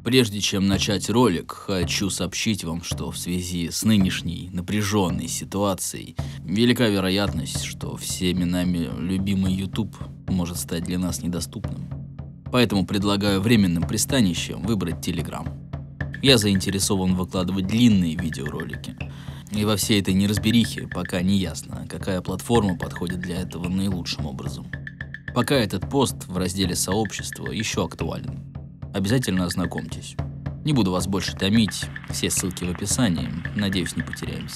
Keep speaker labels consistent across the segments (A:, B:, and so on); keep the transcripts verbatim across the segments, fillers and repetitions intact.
A: Прежде чем начать ролик, хочу сообщить вам, что в связи с нынешней напряженной ситуацией велика вероятность, что всеми нами любимый YouTube может стать для нас недоступным. Поэтому предлагаю временным пристанищем выбрать Telegram. Я заинтересован выкладывать длинные видеоролики. И во всей этой неразберихе пока не ясно, какая платформа подходит для этого наилучшим образом. Пока этот пост в разделе «Сообщество» еще актуален. Обязательно ознакомьтесь. Не буду вас больше томить, все ссылки в описании, надеюсь, не потеряемся.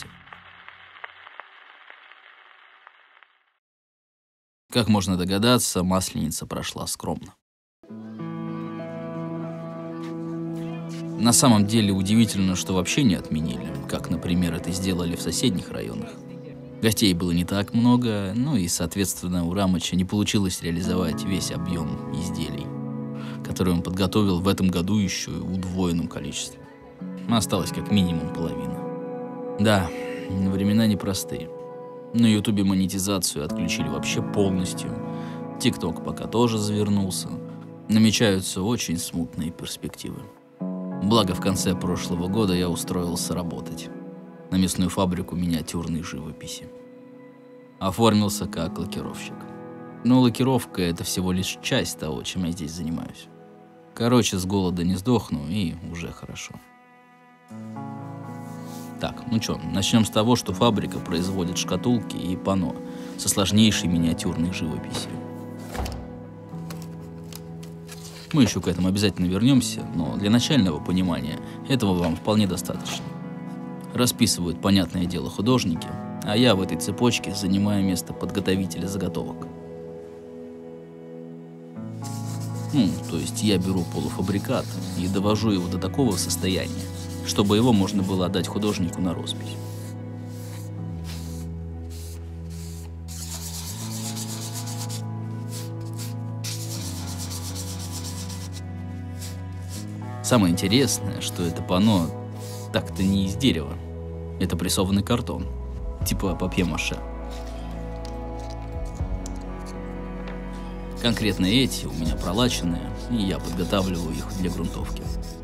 A: Как можно догадаться, Масленица прошла скромно. На самом деле удивительно, что вообще не отменили, как, например, это сделали в соседних районах. Гостей было не так много, ну и, соответственно, у Рамыча не получилось реализовать весь объем изделий, который он подготовил в этом году еще и в удвоенном количестве. Осталось как минимум половина. Да, времена непростые. На Ютубе монетизацию отключили вообще полностью. ТикТок пока тоже завернулся. Намечаются очень смутные перспективы. Благо, в конце прошлого года я устроился работать на местную фабрику миниатюрной живописи. Оформился как лакировщик. Но лакировка — это всего лишь часть того, чем я здесь занимаюсь. Короче, с голода не сдохну, и уже хорошо. Так, ну чё, начнем с того, что фабрика производит шкатулки и панно со сложнейшей миниатюрной живописью. Мы еще к этому обязательно вернемся, но для начального понимания этого вам вполне достаточно. Расписывают, понятное дело, художники, а я в этой цепочке занимаю место подготовителя заготовок. Ну, то есть я беру полуфабрикат и довожу его до такого состояния, чтобы его можно было отдать художнику на роспись. Самое интересное, что это панно так-то не из дерева. Это прессованный картон, типа папье-маше. Конкретно эти у меня пролаченные, и я подготавливаю их для грунтовки.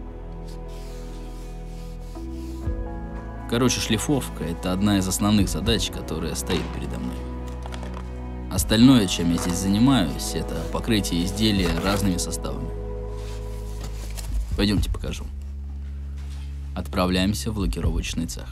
A: Короче, шлифовка — это одна из основных задач, которая стоит передо мной. Остальное, чем я здесь занимаюсь, это покрытие изделия разными составами. Пойдемте покажу. Отправляемся в лакировочный цех.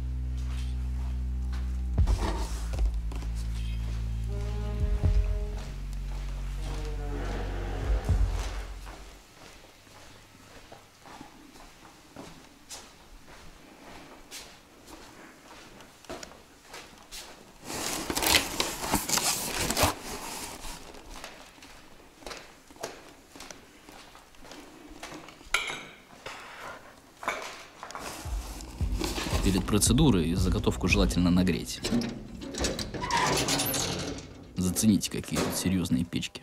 A: Перед процедурой заготовку желательно нагреть. Зацените, какие тут серьезные печки.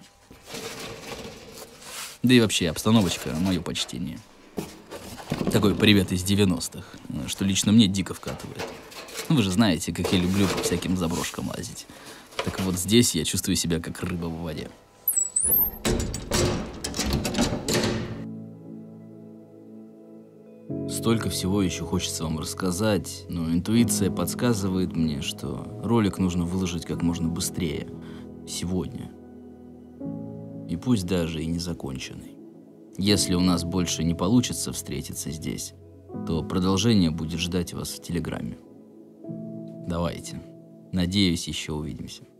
A: Да и вообще, обстановочка — мое почтение. Такой привет из девяностых, что лично мне дико вкатывает. Вы же знаете, как я люблю по всяким заброшкам лазить. Так вот, здесь я чувствую себя как рыба в воде. Столько всего еще хочется вам рассказать, но интуиция подсказывает мне, что ролик нужно выложить как можно быстрее, сегодня. И пусть даже и незаконченный. Если у нас больше не получится встретиться здесь, то продолжение будет ждать вас в Телеграме. Давайте. Надеюсь, еще увидимся.